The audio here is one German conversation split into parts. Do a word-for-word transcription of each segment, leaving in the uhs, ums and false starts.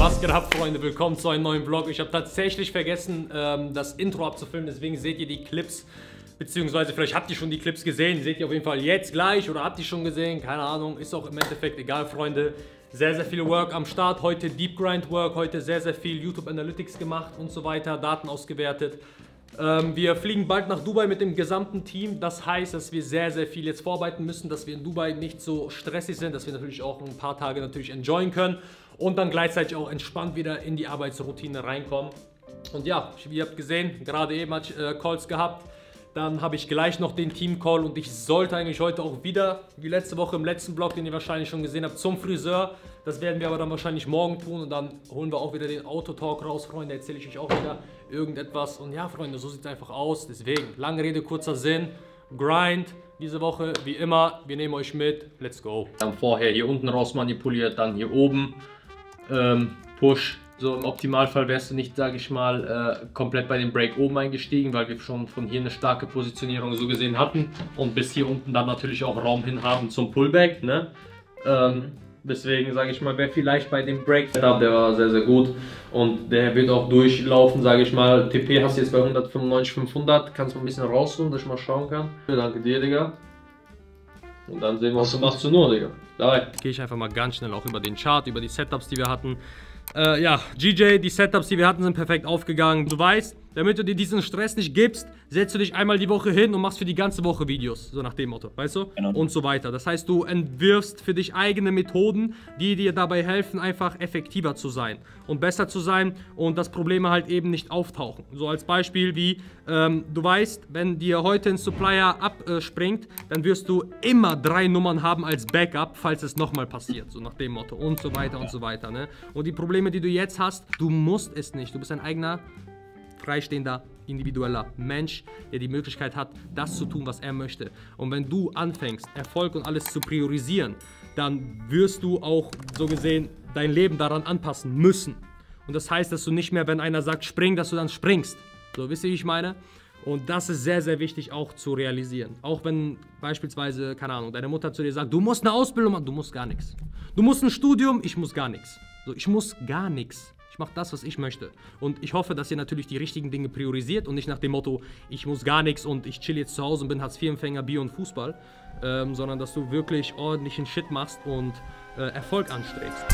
Was geht ab, Freunde? Willkommen zu einem neuen Vlog. Ich habe tatsächlich vergessen, ähm, das Intro abzufilmen, deswegen seht ihr die Clips, beziehungsweise vielleicht habt ihr schon die Clips gesehen, seht ihr auf jeden Fall jetzt gleich oder habt ihr schon gesehen, keine Ahnung, ist auch im Endeffekt egal, Freunde. Sehr, sehr viel Work am Start, heute Deep Grind Work, heute sehr, sehr viel YouTube Analytics gemacht und so weiter, Daten ausgewertet. Ähm, wir fliegen bald nach Dubai mit dem gesamten Team. Das heißt, dass wir sehr, sehr viel jetzt vorarbeiten müssen, dass wir in Dubai nicht so stressig sind, dass wir natürlich auch ein paar Tage natürlich enjoyen können und dann gleichzeitig auch entspannt wieder in die Arbeitsroutine reinkommen. Und ja, wie ihr habt gesehen, gerade eben hatte ich äh, Calls gehabt. Dann habe ich gleich noch den Team-Call und ich sollte eigentlich heute auch wieder, wie letzte Woche im letzten Vlog, den ihr wahrscheinlich schon gesehen habt, zum Friseur. Das werden wir aber dann wahrscheinlich morgen tun und dann holen wir auch wieder den Autotalk raus, Freunde. Erzähle ich euch auch wieder irgendetwas. Und ja, Freunde, so sieht es einfach aus. Deswegen, lange Rede, kurzer Sinn. Grind diese Woche, wie immer, wir nehmen euch mit. Let's go. Dann vorher hier unten raus manipuliert, dann hier oben ähm, Push. So im Optimalfall wärst du nicht, sage ich mal, äh, komplett bei dem Break oben eingestiegen, weil wir schon von hier eine starke Positionierung so gesehen hatten und bis hier unten dann natürlich auch Raum hin haben zum Pullback, ne? Ähm, deswegen sage ich mal, wäre vielleicht bei dem Break Setup, der war sehr, sehr gut und der wird auch durchlaufen, sage ich mal. T P hast du jetzt bei hundertfünfundneunzig, fünfhundert, kannst du ein bisschen rausholen, dass ich mal schauen kann. Danke dir, Digga. Und dann sehen wir, was du machst zu nur, Digga. Dabei gehe ich einfach mal ganz schnell auch über den Chart, über die Setups, die wir hatten. Äh, ja, G J, die Setups, die wir hatten, sind perfekt aufgegangen. Du weißt, damit du dir diesen Stress nicht gibst, setzt du dich einmal die Woche hin und machst für die ganze Woche Videos. So nach dem Motto, weißt du? Genau. Und so weiter. Das heißt, du entwirfst für dich eigene Methoden, die dir dabei helfen, einfach effektiver zu sein und besser zu sein und dass Probleme halt eben nicht auftauchen. So als Beispiel wie, ähm, du weißt, wenn dir heute ein Supplier abspringt, dann wirst du immer drei Nummern haben als Backup, falls es nochmal passiert. So nach dem Motto und so weiter und so weiter. Ne? Und die Probleme, die du jetzt hast, du musst es nicht. Du bist ein eigener, freistehender, individueller Mensch, der die Möglichkeit hat, das zu tun, was er möchte. Und wenn du anfängst, Erfolg und alles zu priorisieren, dann wirst du auch, so gesehen, dein Leben daran anpassen müssen. Und das heißt, dass du nicht mehr, wenn einer sagt, spring, dass du dann springst. So, wisst ihr, wie ich meine? Und das ist sehr, sehr wichtig auch zu realisieren. Auch wenn beispielsweise, keine Ahnung, deine Mutter zu dir sagt, du musst eine Ausbildung machen, du musst gar nichts. Du musst ein Studium, ich muss gar nichts. So, ich muss gar nichts. Ich mache das, was ich möchte. Und ich hoffe, dass ihr natürlich die richtigen Dinge priorisiert und nicht nach dem Motto, ich muss gar nichts und ich chill jetzt zu Hause und bin Hartz vier Empfänger, Bier und Fußball. Ähm, sondern dass du wirklich ordentlichen Shit machst und äh, Erfolg anstrebst.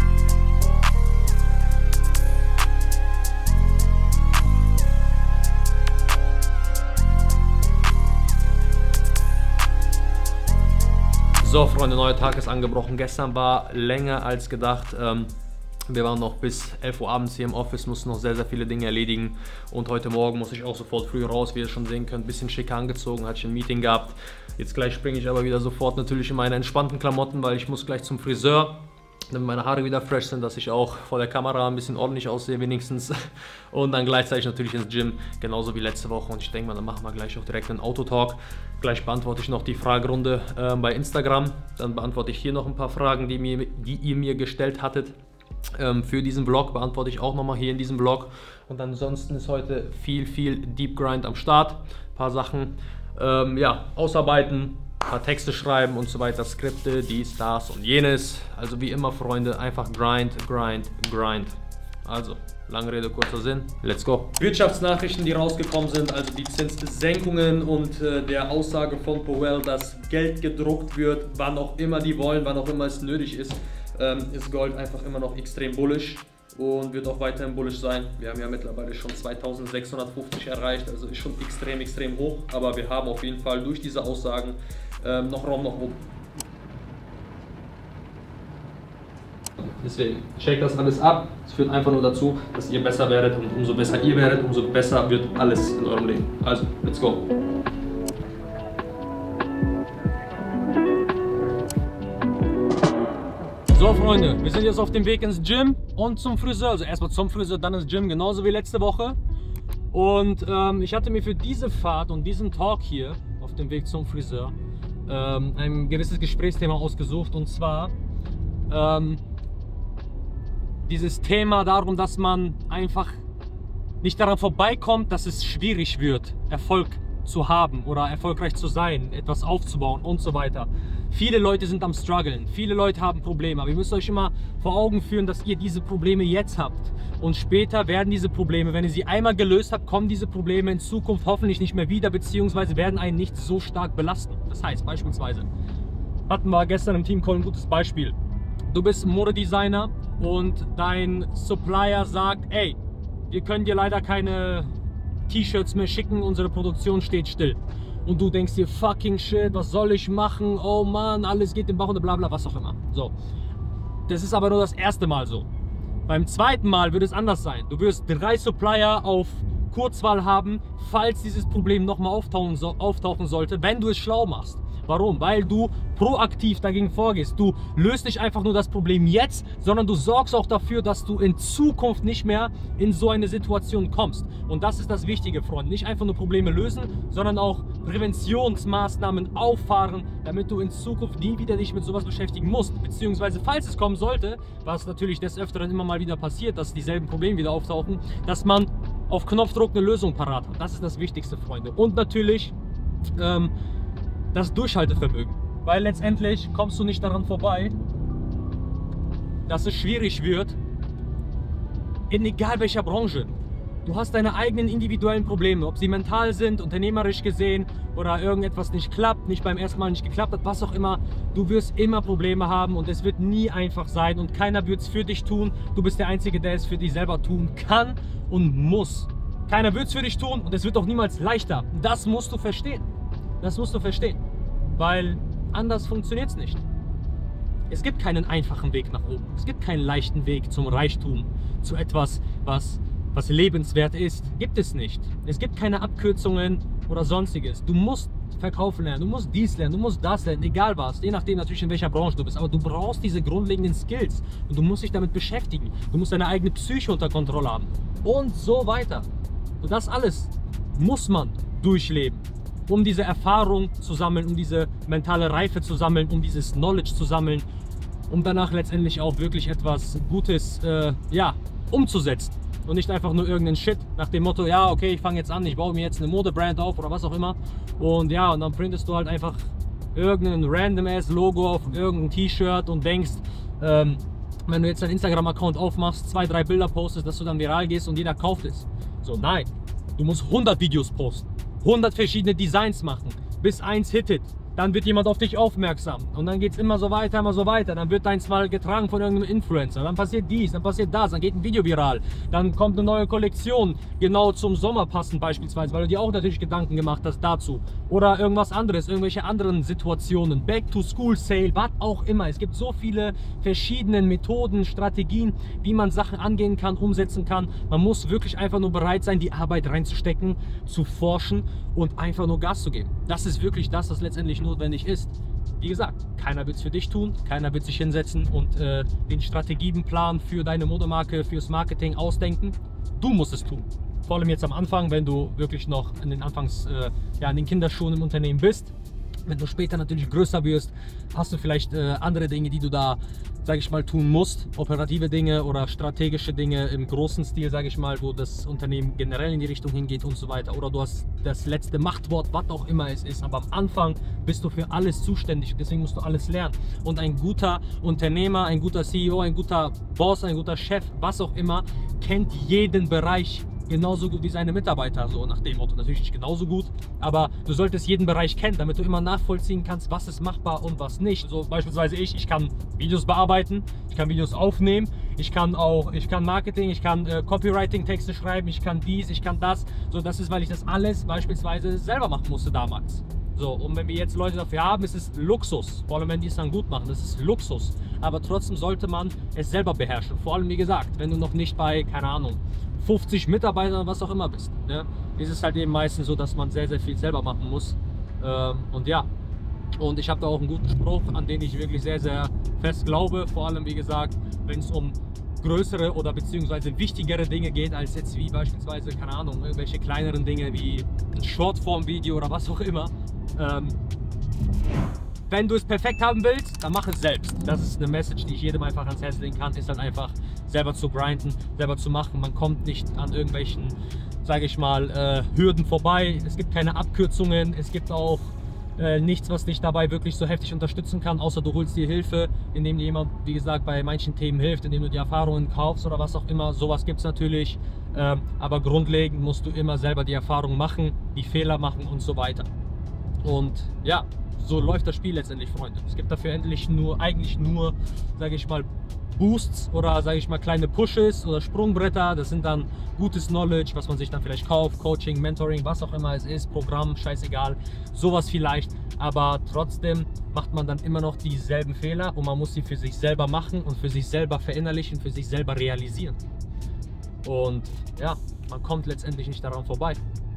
So, Freunde, neuer Tag ist angebrochen. Gestern war länger als gedacht. Ähm, Wir waren noch bis elf Uhr abends hier im Office, mussten noch sehr, sehr viele Dinge erledigen. Und heute Morgen muss ich auch sofort früh raus, wie ihr schon sehen könnt. Ein bisschen schicker angezogen, hatte ich ein Meeting gehabt. Jetzt gleich springe ich aber wieder sofort natürlich in meine entspannten Klamotten, weil ich muss gleich zum Friseur, damit meine Haare wieder fresh sind, dass ich auch vor der Kamera ein bisschen ordentlich aussehe wenigstens. Und dann gleichzeitig natürlich ins Gym, genauso wie letzte Woche. Und ich denke mal, dann machen wir gleich auch direkt einen Autotalk. Gleich beantworte ich noch die Fragerunde äh, bei Instagram. Dann beantworte ich hier noch ein paar Fragen, die, mir, die ihr mir gestellt hattet. Ähm, für diesen Vlog beantworte ich auch nochmal hier in diesem Vlog. Und ansonsten ist heute viel, viel Deep Grind am Start. Ein paar Sachen ähm, ja, ausarbeiten, ein paar Texte schreiben und so weiter, Skripte, dies, das und jenes. Also wie immer, Freunde, einfach Grind, Grind, Grind. Also, lange Rede, kurzer Sinn, let's go. Wirtschaftsnachrichten, die rausgekommen sind, also die Zinssenkungen und äh, der Aussage von Powell, dass Geld gedruckt wird, wann auch immer die wollen, wann auch immer es nötig ist. Ist Gold einfach immer noch extrem bullish und wird auch weiterhin bullish sein. Wir haben ja mittlerweile schon zweitausendsechshundertfünfzig erreicht, also ist schon extrem, extrem hoch. Aber wir haben auf jeden Fall durch diese Aussagen ähm, noch Raum nach oben. Deswegen, checkt das alles ab. Es führt einfach nur dazu, dass ihr besser werdet und umso besser ihr werdet, umso besser wird alles in eurem Leben. Also, let's go. So, Freunde, wir sind jetzt auf dem Weg ins Gym und zum Friseur. Also erstmal zum Friseur, dann ins Gym, genauso wie letzte Woche. Und ähm, ich hatte mir für diese Fahrt und diesen Talk hier auf dem Weg zum Friseur ähm, ein gewisses Gesprächsthema ausgesucht. Und zwar ähm, dieses Thema darum, dass man einfach nicht daran vorbeikommt, dass es schwierig wird, Erfolg zu haben oder erfolgreich zu sein, etwas aufzubauen und so weiter. Viele Leute sind am struggeln, viele Leute haben Probleme, aber ihr müsst euch immer vor Augen führen, dass ihr diese Probleme jetzt habt. Und später werden diese Probleme, wenn ihr sie einmal gelöst habt, kommen diese Probleme in Zukunft hoffentlich nicht mehr wieder, beziehungsweise werden einen nicht so stark belasten. Das heißt beispielsweise, hatten wir gestern im Team Call ein gutes Beispiel. Du bist Modedesigner und dein Supplier sagt, ey, wir können dir leider keine T-Shirts mehr schicken, unsere Produktion steht still. Und du denkst dir, fucking shit, was soll ich machen? Oh Mann, alles geht im Bach und bla bla, was auch immer. So. Das ist aber nur das erste Mal so. Beim zweiten Mal wird es anders sein. Du wirst drei Supplier auf Kurzwahl haben, falls dieses Problem nochmal auftauchen, so, auftauchen sollte, wenn du es schlau machst. Warum? Weil du proaktiv dagegen vorgehst. Du löst nicht einfach nur das Problem jetzt, sondern du sorgst auch dafür, dass du in Zukunft nicht mehr in so eine Situation kommst. Und das ist das Wichtige, Freunde. Nicht einfach nur Probleme lösen, sondern auch Präventionsmaßnahmen auffahren, damit du in Zukunft nie wieder dich mit sowas beschäftigen musst. Beziehungsweise, falls es kommen sollte, was natürlich des Öfteren immer mal wieder passiert, dass dieselben Probleme wieder auftauchen, dass man auf Knopfdruck eine Lösung parat hat. Das ist das Wichtigste, Freunde. Und natürlich ähm, das Durchhaltevermögen. Weil letztendlich kommst du nicht daran vorbei, dass es schwierig wird, in egal welcher Branche. Du hast deine eigenen individuellen Probleme, ob sie mental sind, unternehmerisch gesehen oder irgendetwas nicht klappt, nicht beim ersten Mal nicht geklappt hat, was auch immer. Du wirst immer Probleme haben und es wird nie einfach sein und keiner wird es für dich tun. Du bist der Einzige, der es für dich selber tun kann und muss. Keiner wird es für dich tun und es wird auch niemals leichter. Das musst du verstehen. Das musst du verstehen, weil anders funktioniert es nicht. Es gibt keinen einfachen Weg nach oben. Es gibt keinen leichten Weg zum Reichtum, zu etwas, was, was lebenswert ist. Gibt es nicht. Es gibt keine Abkürzungen oder sonstiges. Du musst verkaufen lernen, du musst dies lernen, du musst das lernen, egal was. Je nachdem natürlich, in welcher Branche du bist. Aber du brauchst diese grundlegenden Skills und du musst dich damit beschäftigen. Du musst deine eigene Psyche unter Kontrolle haben und so weiter. Und das alles muss man durchleben, um diese Erfahrung zu sammeln, um diese mentale Reife zu sammeln, um dieses Knowledge zu sammeln, um danach letztendlich auch wirklich etwas Gutes äh, ja, umzusetzen. Und nicht einfach nur irgendeinen Shit nach dem Motto, ja, okay, ich fange jetzt an, ich baue mir jetzt eine Modebrand auf oder was auch immer. Und ja, und dann printest du halt einfach irgendein random-ass Logo auf irgendein T-Shirt und denkst, ähm, wenn du jetzt deinen Instagram-Account aufmachst, zwei, drei Bilder postest, dass du dann viral gehst und jeder kauft es. So, nein, du musst hundert Videos posten, hundert verschiedene Designs machen, bis eins hittet. Dann wird jemand auf dich aufmerksam und dann geht es immer so weiter, immer so weiter. Dann wird deins mal getragen von irgendeinem Influencer, dann passiert dies, dann passiert das, dann geht ein Video viral. Dann kommt eine neue Kollektion, genau zum Sommer passend beispielsweise, weil du dir auch natürlich Gedanken gemacht hast dazu. Oder irgendwas anderes, irgendwelche anderen Situationen, Back-to-School-Sale, was auch immer. Es gibt so viele verschiedene Methoden, Strategien, wie man Sachen angehen kann, umsetzen kann. Man muss wirklich einfach nur bereit sein, die Arbeit reinzustecken, zu forschen und einfach nur Gas zu geben. Das ist wirklich das, was letztendlich notwendig ist. Wie gesagt, keiner wird es für dich tun, keiner wird sich hinsetzen und äh, den Strategienplan für deine Modemarke, fürs Marketing ausdenken. Du musst es tun. Vor allem jetzt am Anfang, wenn du wirklich noch in den Anfangs, äh, ja, in den Kinderschuhen im Unternehmen bist. Wenn du später natürlich größer wirst, hast du vielleicht äh, andere Dinge, die du da, sage ich mal, tun musst. Operative Dinge oder strategische Dinge im großen Stil, sage ich mal, wo das Unternehmen generell in die Richtung hingeht und so weiter. Oder du hast das letzte Machtwort, was auch immer es ist. Aber am Anfang bist du für alles zuständig. Deswegen musst du alles lernen. Und ein guter Unternehmer, ein guter C E O, ein guter Boss, ein guter Chef, was auch immer, kennt jeden Bereich genauso gut wie seine Mitarbeiter, so nach dem Motto. Natürlich nicht genauso gut, aber du solltest jeden Bereich kennen, damit du immer nachvollziehen kannst, was ist machbar und was nicht. So beispielsweise ich, ich kann Videos bearbeiten, ich kann Videos aufnehmen, ich kann auch, ich kann Marketing, ich kann äh, Copywriting-Texte schreiben, ich kann dies, ich kann das. So, das ist, weil ich das alles beispielsweise selber machen musste damals. So, und wenn wir jetzt Leute dafür haben, ist es Luxus. Vor allem, wenn die es dann gut machen, das ist Luxus. Aber trotzdem sollte man es selber beherrschen. Vor allem, wie gesagt, wenn du noch nicht bei, keine Ahnung, fünfzig Mitarbeitern, was auch immer bist, ne, ist es halt eben meistens so, dass man sehr, sehr viel selber machen muss. Ähm, und ja, und ich habe da auch einen guten Spruch, an den ich wirklich sehr, sehr fest glaube. Vor allem, wie gesagt, wenn es um größere oder beziehungsweise wichtigere Dinge geht, als jetzt wie beispielsweise, keine Ahnung, irgendwelche kleineren Dinge wie ein Shortform-Video oder was auch immer. Ähm, wenn du es perfekt haben willst, dann mach es selbst. Das ist eine Message, die ich jedem einfach ans Herz legen kann, ist dann einfach selber zu grinden, selber zu machen. Man kommt nicht an irgendwelchen, sage ich mal, äh, Hürden vorbei. Es gibt keine Abkürzungen, es gibt auch äh, nichts, was dich dabei wirklich so heftig unterstützen kann, außer du holst dir Hilfe, indem dir jemand, wie gesagt, bei manchen Themen hilft, indem du die Erfahrungen kaufst oder was auch immer. Sowas gibt es natürlich, ähm, aber grundlegend musst du immer selber die Erfahrung machen, die Fehler machen und so weiter. Und ja, so läuft das Spiel letztendlich, Freunde. Es gibt dafür endlich nur, eigentlich nur, sage ich mal, Boosts oder sage ich mal kleine Pushes oder Sprungbretter. Das sind dann gutes Knowledge, was man sich dann vielleicht kauft, Coaching, Mentoring, was auch immer es ist, Programm, scheißegal, sowas vielleicht. Aber trotzdem macht man dann immer noch dieselben Fehler und man muss sie für sich selber machen und für sich selber verinnerlichen, für sich selber realisieren. Und ja, man kommt letztendlich nicht daran vorbei.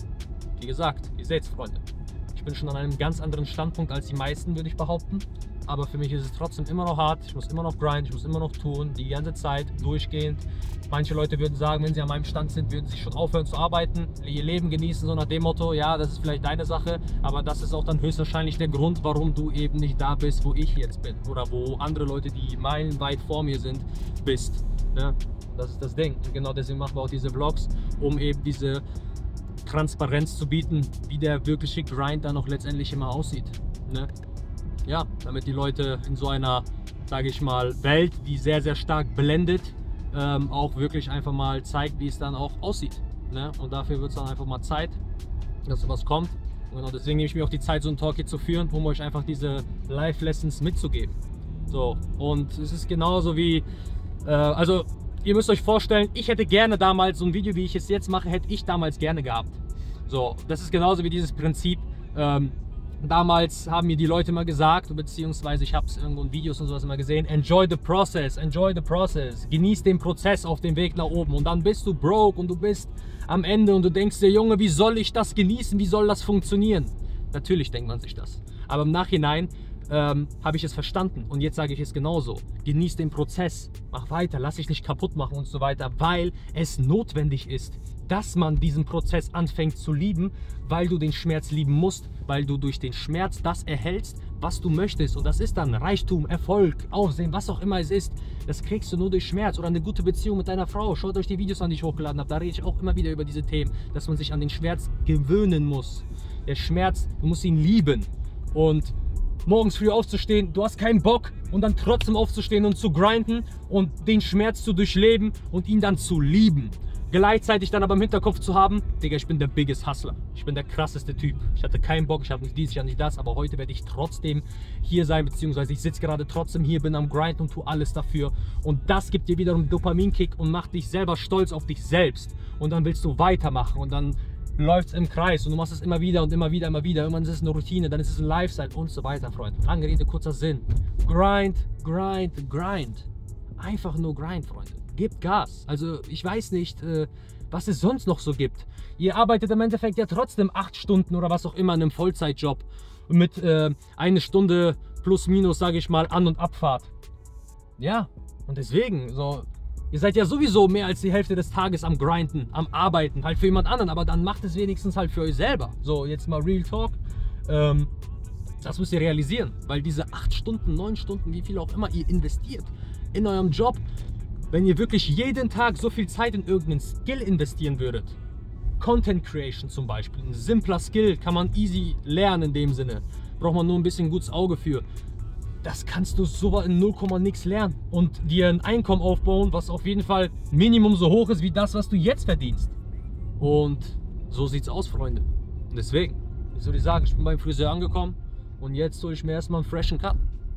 Wie gesagt, ihr seht's, Freunde. Ich bin schon an einem ganz anderen Standpunkt als die meisten, würde ich behaupten. Aber für mich ist es trotzdem immer noch hart. Ich muss immer noch grinden, ich muss immer noch tun, die ganze Zeit, durchgehend. Manche Leute würden sagen, wenn sie an meinem Stand sind, würden sie schon aufhören zu arbeiten, ihr Leben genießen, so nach dem Motto, ja, das ist vielleicht deine Sache, aber das ist auch dann höchstwahrscheinlich der Grund, warum du eben nicht da bist, wo ich jetzt bin. Oder wo andere Leute, die meilenweit vor mir sind, bist. Ja, das ist das Ding. Und genau deswegen machen wir auch diese Vlogs, um eben diese Transparenz zu bieten, wie der wirkliche Grind dann noch letztendlich immer aussieht. Ne? Ja, damit die Leute in so einer, sage ich mal, Welt, die sehr, sehr stark blendet, ähm, auch wirklich einfach mal zeigt, wie es dann auch aussieht. Ne? Und dafür wird es dann einfach mal Zeit, dass sowas kommt. Und genau deswegen nehme ich mir auch die Zeit, so einen Talk hier zu führen, um euch einfach diese Live-Lessons mitzugeben. So, und es ist genauso wie, äh, also ihr müsst euch vorstellen, ich hätte gerne damals so ein Video, wie ich es jetzt mache, hätte ich damals gerne gehabt. So, das ist genauso wie dieses Prinzip. Ähm, damals haben mir die Leute mal gesagt, beziehungsweise ich habe es irgendwo in Videos und sowas immer gesehen, enjoy the process, enjoy the process. Genieß den Prozess auf dem Weg nach oben. Und dann bist du broke und du bist am Ende und du denkst dir, Junge, wie soll ich das genießen? Wie soll das funktionieren? Natürlich denkt man sich das. Aber im Nachhinein ähm, habe ich es verstanden und jetzt sage ich es genauso. Genieß den Prozess, mach weiter, lass dich nicht kaputt machen und so weiter, weil es notwendig ist, dass man diesen Prozess anfängt zu lieben, weil du den Schmerz lieben musst, weil du durch den Schmerz das erhältst, was du möchtest. Und das ist dann Reichtum, Erfolg, Aufsehen, was auch immer es ist. Das kriegst du nur durch Schmerz oder eine gute Beziehung mit deiner Frau. Schaut euch die Videos an, die ich hochgeladen habe. Da rede ich auch immer wieder über diese Themen, dass man sich an den Schmerz gewöhnen muss. Der Schmerz, du musst ihn lieben. Und morgens früh aufzustehen, du hast keinen Bock und dann trotzdem aufzustehen und zu grinden und den Schmerz zu durchleben und ihn dann zu lieben. Gleichzeitig dann aber im Hinterkopf zu haben, Digga, ich bin der biggest Hustler. Ich bin der krasseste Typ. Ich hatte keinen Bock, ich habe nicht dies, ich habe nicht das, aber heute werde ich trotzdem hier sein, beziehungsweise ich sitze gerade trotzdem hier, bin am Grind und tue alles dafür. Und das gibt dir wiederum einen Dopaminkick und macht dich selber stolz auf dich selbst. Und dann willst du weitermachen und dann läuft es im Kreis und du machst es immer wieder und immer wieder, immer wieder. Irgendwann ist es eine Routine, dann ist es ein Lifestyle und so weiter, Freunde. Lange Rede, kurzer Sinn. Grind, grind, grind. Einfach nur Grind, Freunde. Gebt Gas. Also ich weiß nicht, äh, was es sonst noch so gibt. Ihr arbeitet im Endeffekt ja trotzdem acht Stunden oder was auch immer in einem Vollzeitjob mit äh, eine Stunde plus minus, sage ich mal, An- und Abfahrt. Ja, und deswegen, so, ihr seid ja sowieso mehr als die Hälfte des Tages am Grinden, am Arbeiten, halt für jemand anderen, aber dann macht es wenigstens halt für euch selber. So, jetzt mal Real Talk. Ähm, das müsst ihr realisieren, weil diese acht Stunden, neun Stunden, wie viel auch immer ihr investiert in eurem Job, wenn ihr wirklich jeden Tag so viel Zeit in irgendeinen Skill investieren würdet, Content Creation zum Beispiel, ein simpler Skill, kann man easy lernen in dem Sinne, braucht man nur ein bisschen gutes Auge für. Das kannst du so in null Komma nix lernen und dir ein Einkommen aufbauen, was auf jeden Fall Minimum so hoch ist wie das, was du jetzt verdienst. Und so sieht's aus, Freunde. Und deswegen, ich würde sagen, ich bin beim Friseur angekommen und jetzt hole ich mir erstmal einen freshen Cut.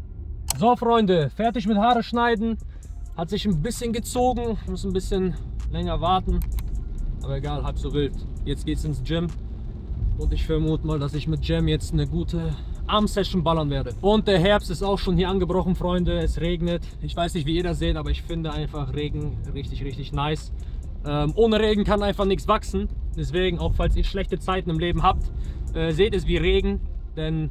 So, Freunde, fertig mit Haare schneiden. Hat sich ein bisschen gezogen, muss ein bisschen länger warten, aber egal, halb so wild. Jetzt geht's ins Gym und ich vermute mal, dass ich mit Jam jetzt eine gute Arm-Session ballern werde. Und der Herbst ist auch schon hier angebrochen, Freunde. Es regnet. Ich weiß nicht, wie ihr das seht, aber ich finde einfach Regen richtig, richtig nice. Ähm, ohne Regen kann einfach nichts wachsen. Deswegen, auch falls ihr schlechte Zeiten im Leben habt, äh, seht es wie Regen, denn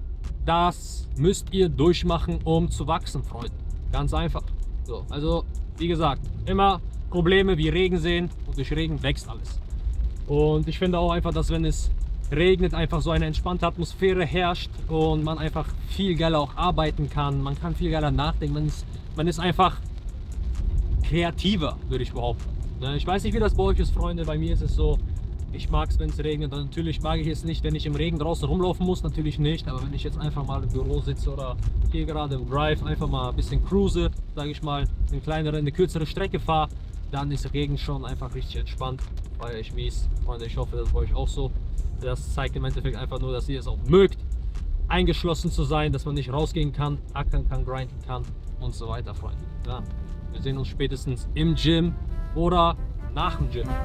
das müsst ihr durchmachen, um zu wachsen, Freunde. Ganz einfach. So, also, wie gesagt, immer Probleme wie Regen sehen und durch Regen wächst alles. Und ich finde auch einfach, dass wenn es regnet, einfach so eine entspannte Atmosphäre herrscht und man einfach viel geiler auch arbeiten kann. Man kann viel geiler nachdenken. Man ist, man ist einfach kreativer, würde ich behaupten. Ich weiß nicht, wie das bei euch ist, Freunde. Bei mir ist es so, Ich mag es, wenn es regnet. Und natürlich mag ich es nicht, wenn ich im Regen draußen rumlaufen muss. Natürlich nicht. Aber wenn ich jetzt einfach mal im Büro sitze oder hier gerade im Drive einfach mal ein bisschen cruise, sage ich mal, eine kleinere, eine kürzere Strecke fahre, dann ist Regen schon einfach richtig entspannt. Feiere ich mies. Und ich hoffe, das ist bei euch auch so. Das zeigt im Endeffekt einfach nur, dass ihr es auch mögt, eingeschlossen zu sein, dass man nicht rausgehen kann, ackern kann, grinden kann und so weiter, Freunde. Ja, wir sehen uns spätestens im Gym oder nach dem Gym.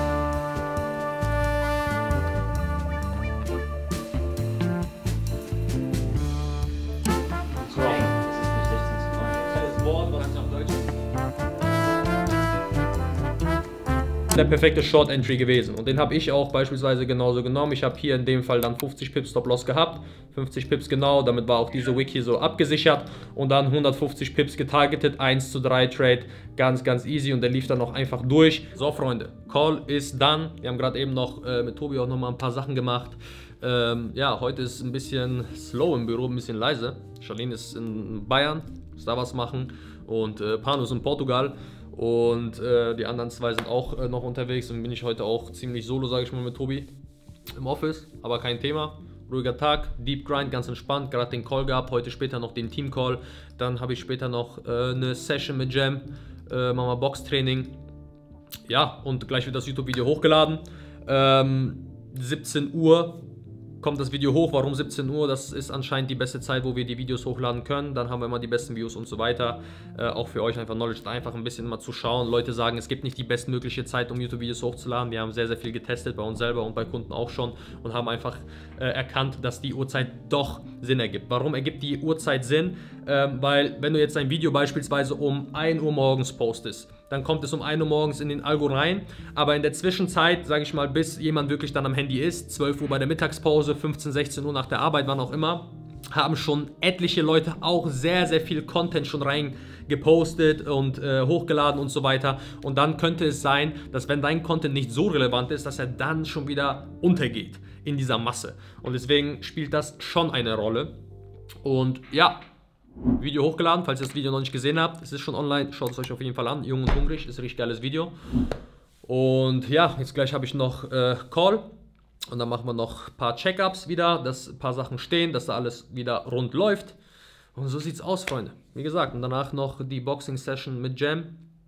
Der perfekte Short Entry gewesen und den habe ich auch beispielsweise genauso genommen. Ich habe hier in dem Fall dann fünfzig Pips Stop Loss gehabt, fünfzig Pips genau, damit war auch diese Wick hier so abgesichert und dann hundertfünfzig Pips getargetet, eins zu drei Trade, ganz ganz easy und der lief dann auch einfach durch. So Freunde, Call ist done. Wir haben gerade eben noch äh, mit Tobi auch noch mal ein paar Sachen gemacht. Ähm, ja, heute ist ein bisschen slow im Büro, ein bisschen leise. Charlene ist in Bayern, muss da was machen und äh, Pano ist in Portugal. Und äh, die anderen zwei sind auch äh, noch unterwegs und bin ich heute auch ziemlich solo, sage ich mal, mit Tobi im Office. Aber kein Thema, ruhiger Tag, Deep Grind, ganz entspannt, gerade den Call gehabt, heute später noch den Team Call. Dann habe ich später noch äh, eine Session mit Jam, äh, machen wir Boxtraining. Ja, und gleich wird das YouTube-Video hochgeladen. Ähm, siebzehn Uhr kommt das Video hoch. Warum siebzehn Uhr? Das ist anscheinend die beste Zeit, wo wir die Videos hochladen können. Dann haben wir immer die besten Views und so weiter. Äh, auch für euch einfach Knowledge, einfach ein bisschen mal zu schauen. Leute sagen, es gibt nicht die bestmögliche Zeit, um YouTube-Videos hochzuladen. Wir haben sehr, sehr viel getestet, bei uns selber und bei Kunden auch schon und haben einfach äh, erkannt, dass die Uhrzeit doch Sinn ergibt. Warum ergibt die Uhrzeit Sinn? Ähm, weil, wenn du jetzt ein Video beispielsweise um ein Uhr morgens postest, dann kommt es um ein Uhr morgens in den Algo rein, aber in der Zwischenzeit, sage ich mal, bis jemand wirklich dann am Handy ist, zwölf Uhr bei der Mittagspause, fünfzehn, sechzehn Uhr nach der Arbeit, wann auch immer, haben schon etliche Leute auch sehr, sehr viel Content schon reingepostet und äh, hochgeladen und so weiter. Und dann könnte es sein, dass wenn dein Content nicht so relevant ist, dass er dann schon wieder untergeht in dieser Masse. Und deswegen spielt das schon eine Rolle. Und ja, Video hochgeladen, falls ihr das Video noch nicht gesehen habt. Es ist schon online, schaut es euch auf jeden Fall an. Jung und hungrig, ist ein richtig geiles Video. Und ja, jetzt gleich habe ich noch äh, Call. Und dann machen wir noch ein paar Check-ups wieder, dass ein paar Sachen stehen, dass da alles wieder rund läuft. Und so sieht's aus, Freunde. Wie gesagt, und danach noch die Boxing-Session mit Jam.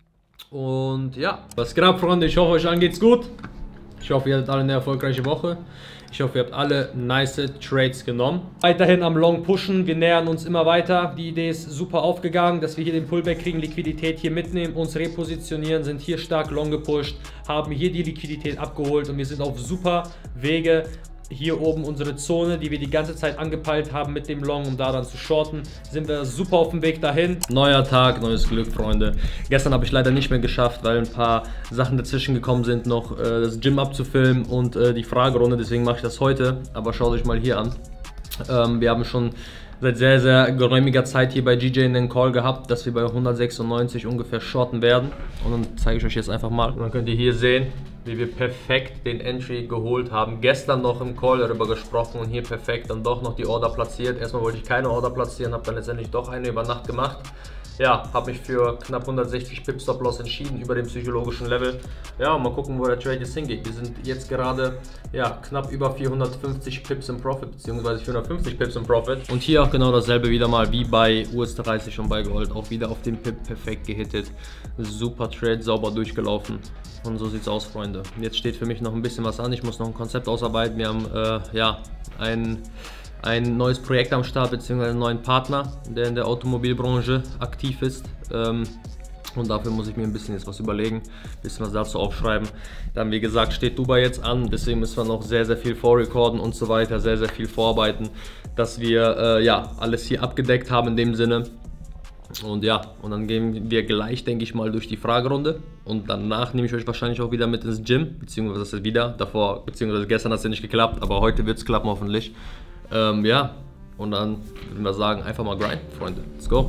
Und ja, was geht ab, Freunde? Ich hoffe, euch allen geht's gut. Ich hoffe, ihr hattet alle eine erfolgreiche Woche. Ich hoffe, ihr habt alle nice Trades genommen. Weiterhin am Long pushen, wir nähern uns immer weiter. Die Idee ist super aufgegangen, dass wir hier den Pullback kriegen, Liquidität hier mitnehmen, uns repositionieren, sind hier stark long gepusht, haben hier die Liquidität abgeholt und wir sind auf super Wege. Hier oben unsere Zone, die wir die ganze Zeit angepeilt haben mit dem Long, um da dann zu shorten, sind wir super auf dem Weg dahin. Neuer Tag, neues Glück, Freunde. Gestern habe ich leider nicht mehr geschafft, weil ein paar Sachen dazwischen gekommen sind, noch äh, das Gym abzufilmen und äh, die Fragerunde, deswegen mache ich das heute. Aber schaut euch mal hier an. Ähm, wir haben schon seit sehr, sehr geräumiger Zeit hier bei G J einen Call gehabt, dass wir bei hundertsechsundneunzig ungefähr shorten werden. Und dann zeige ich euch jetzt einfach mal. Und dann könnt ihr hier sehen, wie wir perfekt den Entry geholt haben. Gestern noch im Call darüber gesprochen und hier perfekt dann doch noch die Order platziert. Erstmal wollte ich keine Order platzieren, habe dann letztendlich doch eine über Nacht gemacht. Ja, habe mich für knapp hundertsechzig Pips Stop Loss entschieden über dem psychologischen Level. Ja, und mal gucken, wo der Trade jetzt hingeht. Wir sind jetzt gerade ja, knapp über vierhundertfünfzig Pips im Profit, beziehungsweise vierhundertfünfzig Pips im Profit. Und hier auch genau dasselbe wieder mal wie bei U S dreißig und bei Gold. Auch wieder auf den Pip perfekt gehittet. Super Trade, sauber durchgelaufen. Und so sieht's aus, Freunde. Jetzt steht für mich noch ein bisschen was an. Ich muss noch ein Konzept ausarbeiten. Wir haben äh, ja ein ein neues Projekt am Start, beziehungsweise einen neuen Partner, der in der Automobilbranche aktiv ist. Ähm, und dafür muss ich mir ein bisschen jetzt was überlegen, ein bisschen was dazu aufschreiben. Dann, wie gesagt, steht Dubai jetzt an, deswegen müssen wir noch sehr, sehr viel vorrecorden und so weiter, sehr, sehr viel vorarbeiten, dass wir äh, ja, alles hier abgedeckt haben in dem Sinne. Und ja, und dann gehen wir gleich, denke ich mal, durch die Fragerunde. Und danach nehme ich euch wahrscheinlich auch wieder mit ins Gym, beziehungsweise das ist wieder, davor, beziehungsweise gestern hat es ja nicht geklappt, aber heute wird es klappen hoffentlich. Ähm, ja, und dann würden wir sagen, einfach mal grind, Freunde. Let's go.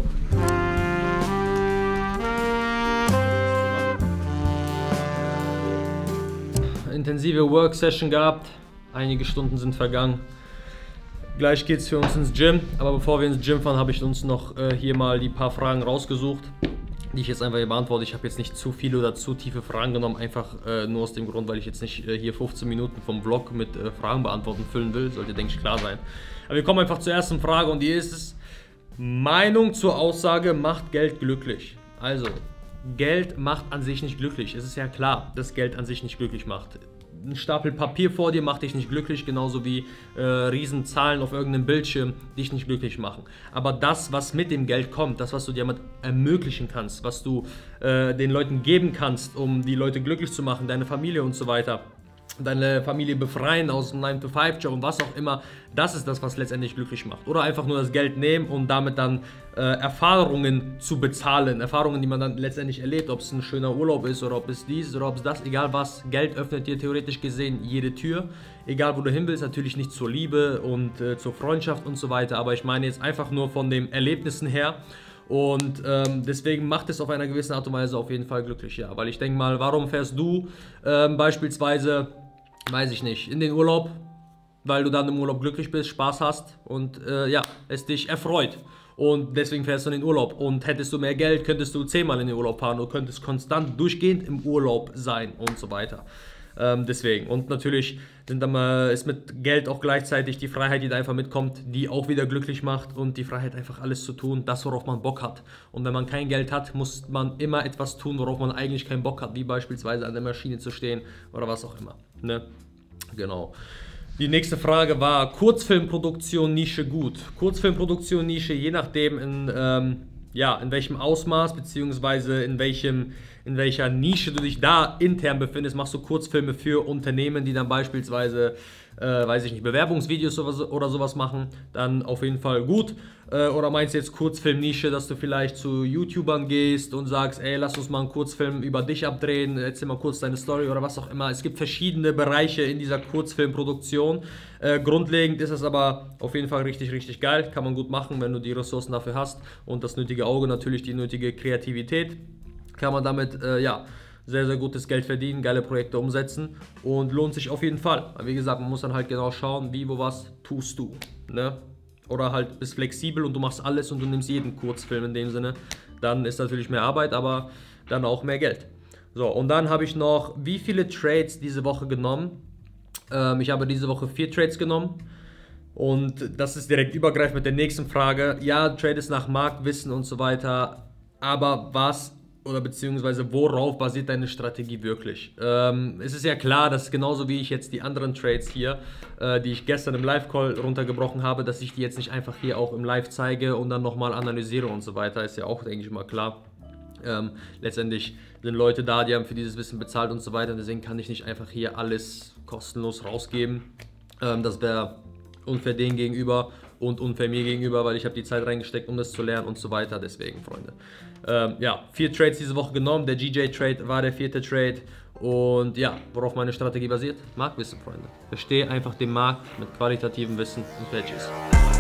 Intensive Work-Session gehabt, einige Stunden sind vergangen. Gleich geht es für uns ins Gym, aber bevor wir ins Gym fahren, habe ich uns noch äh, hier mal die paar Fragen rausgesucht. die ich jetzt einfach hier beantworte. Ich habe jetzt nicht zu viele oder zu tiefe Fragen genommen, einfach äh, nur aus dem Grund, weil ich jetzt nicht äh, hier fünfzehn Minuten vom Vlog mit äh, Fragen beantworten füllen will. Sollte, denke ich, klar sein. Aber wir kommen einfach zur ersten Frage und die ist es: Meinung zur Aussage, macht Geld glücklich? Also, Geld macht an sich nicht glücklich. Es ist ja klar, dass Geld an sich nicht glücklich macht. Ein Stapel Papier vor dir macht dich nicht glücklich, genauso wie äh, Riesenzahlen auf irgendeinem Bildschirm dich nicht glücklich machen. Aber das, was mit dem Geld kommt, das, was du dir damit ermöglichen kannst, was du äh, den Leuten geben kannst, um die Leute glücklich zu machen, deine Familie und so weiter, deine Familie befreien aus einem nine to five Job und was auch immer, das ist das, was letztendlich glücklich macht. Oder einfach nur das Geld nehmen und damit dann äh, Erfahrungen zu bezahlen. Erfahrungen, die man dann letztendlich erlebt, ob es ein schöner Urlaub ist oder ob es dies oder ob es das, egal was. Geld öffnet dir theoretisch gesehen jede Tür. Egal wo du hin willst, natürlich nicht zur Liebe und äh, zur Freundschaft und so weiter, aber ich meine jetzt einfach nur von den Erlebnissen her. Und ähm, deswegen macht es auf einer gewissen Art und Weise auf jeden Fall glücklich, ja. Weil ich denke mal, warum fährst du ähm, beispielsweise, weiß ich nicht, in den Urlaub? Weil du dann im Urlaub glücklich bist, Spaß hast und äh, ja, es dich erfreut. Und deswegen fährst du in den Urlaub. Und hättest du mehr Geld, könntest du zehnmal in den Urlaub fahren. Du könntest konstant durchgehend im Urlaub sein und so weiter. Ähm, deswegen. Und natürlich sind dann, äh, ist mit Geld auch gleichzeitig die Freiheit, die da einfach mitkommt, die auch wieder glücklich macht und die Freiheit, einfach alles zu tun, das, worauf man Bock hat. Und wenn man kein Geld hat, muss man immer etwas tun, worauf man eigentlich keinen Bock hat, wie beispielsweise an der Maschine zu stehen oder was auch immer. Ne? Genau. Die nächste Frage war: Kurzfilmproduktion Nische gut? Kurzfilmproduktion Nische, je nachdem in, ähm, ja, in welchem Ausmaß bzw. in welchem in welcher Nische du dich da intern befindest. Machst du Kurzfilme für Unternehmen, die dann beispielsweise, äh, weiß ich nicht, Bewerbungsvideos oder, so, oder sowas machen, dann auf jeden Fall gut. Äh, oder meinst du jetzt Kurzfilmnische, dass du vielleicht zu YouTubern gehst und sagst, ey, lass uns mal einen Kurzfilm über dich abdrehen, erzähl mal kurz deine Story oder was auch immer. Es gibt verschiedene Bereiche in dieser Kurzfilmproduktion. Äh, grundlegend ist es aber auf jeden Fall richtig, richtig geil. Kann man gut machen, wenn du die Ressourcen dafür hast und das nötige Auge, natürlich die nötige Kreativität. Kann man damit, äh, ja, sehr, sehr gutes Geld verdienen, geile Projekte umsetzen und lohnt sich auf jeden Fall. Aber wie gesagt, man muss dann halt genau schauen, wie, wo, was tust du, ne? Oder halt bist flexibel und du machst alles und du nimmst jeden Kurzfilm in dem Sinne. Dann ist natürlich mehr Arbeit, aber dann auch mehr Geld. So, und dann habe ich noch, wie viele Trades diese Woche genommen? Ähm, ich habe diese Woche vier Trades genommen. Und das ist direkt übergreifend mit der nächsten Frage. Ja, Trade ist nach Marktwissen und so weiter, aber was oder beziehungsweise worauf basiert deine Strategie wirklich? Ähm, es ist ja klar, dass genauso wie ich jetzt die anderen Trades hier, äh, die ich gestern im Live-Call runtergebrochen habe, dass ich die jetzt nicht einfach hier auch im Live zeige und dann nochmal analysiere und so weiter, ist ja auch, denke ich mal, klar. Ähm, letztendlich sind Leute da, die haben für dieses Wissen bezahlt und so weiter, und deswegen kann ich nicht einfach hier alles kostenlos rausgeben. Ähm, das wäre unfair denen gegenüber und unfair mir gegenüber, weil ich habe die Zeit reingesteckt, um das zu lernen und so weiter. Deswegen, Freunde. Ähm, ja, vier Trades diese Woche genommen. Der G J-Trade war der vierte Trade. Und ja, worauf meine Strategie basiert? Marktwissen, Freunde. Verstehe einfach den Markt mit qualitativem Wissen und Tschüss.